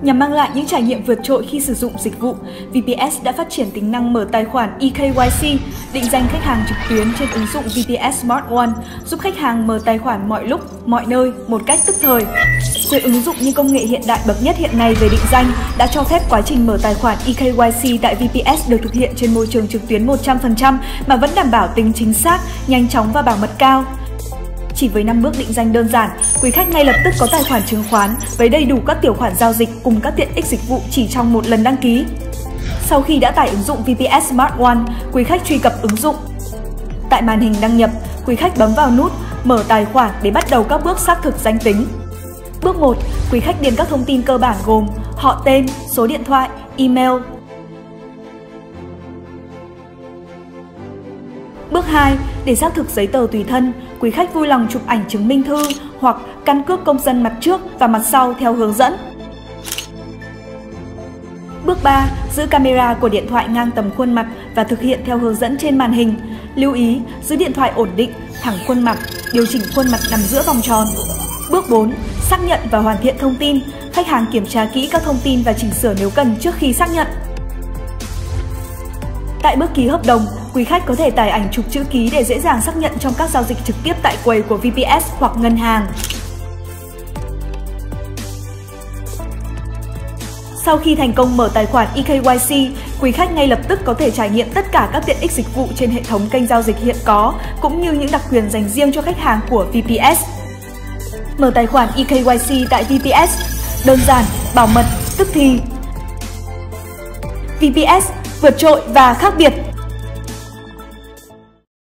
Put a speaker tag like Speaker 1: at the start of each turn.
Speaker 1: Nhằm mang lại những trải nghiệm vượt trội khi sử dụng dịch vụ, VPS đã phát triển tính năng mở tài khoản eKYC, định danh khách hàng trực tuyến trên ứng dụng VPS Smart One, giúp khách hàng mở tài khoản mọi lúc, mọi nơi, một cách tức thời. Với ứng dụng những công nghệ hiện đại bậc nhất hiện nay về định danh đã cho phép quá trình mở tài khoản eKYC tại VPS được thực hiện trên môi trường trực tuyến 100% mà vẫn đảm bảo tính chính xác, nhanh chóng và bảo mật cao. Chỉ với 5 bước định danh đơn giản, quý khách ngay lập tức có tài khoản chứng khoán với đầy đủ các điều khoản giao dịch cùng các tiện ích dịch vụ chỉ trong một lần đăng ký. Sau khi đã tải ứng dụng VPS Smart One, quý khách truy cập ứng dụng. Tại màn hình đăng nhập, quý khách bấm vào nút Mở tài khoản để bắt đầu các bước xác thực danh tính. Bước 1, quý khách điền các thông tin cơ bản gồm họ tên, số điện thoại, email. Bước 2, để xác thực giấy tờ tùy thân, quý khách vui lòng chụp ảnh chứng minh thư hoặc căn cước công dân mặt trước và mặt sau theo hướng dẫn. Bước 3, giữ camera của điện thoại ngang tầm khuôn mặt và thực hiện theo hướng dẫn trên màn hình. Lưu ý, giữ điện thoại ổn định, thẳng khuôn mặt, điều chỉnh khuôn mặt nằm giữa vòng tròn. Bước 4, xác nhận và hoàn thiện thông tin. Khách hàng kiểm tra kỹ các thông tin và chỉnh sửa nếu cần trước khi xác nhận. Tại bước ký hợp đồng, quý khách có thể tải ảnh chụp chữ ký để dễ dàng xác nhận trong các giao dịch trực tiếp tại quầy của VPS hoặc ngân hàng. Sau khi thành công mở tài khoản eKYC, quý khách ngay lập tức có thể trải nghiệm tất cả các tiện ích dịch vụ trên hệ thống kênh giao dịch hiện có, cũng như những đặc quyền dành riêng cho khách hàng của VPS. Mở tài khoản eKYC tại VPS, đơn giản, bảo mật, tức thì. VPS, vượt trội và khác biệt.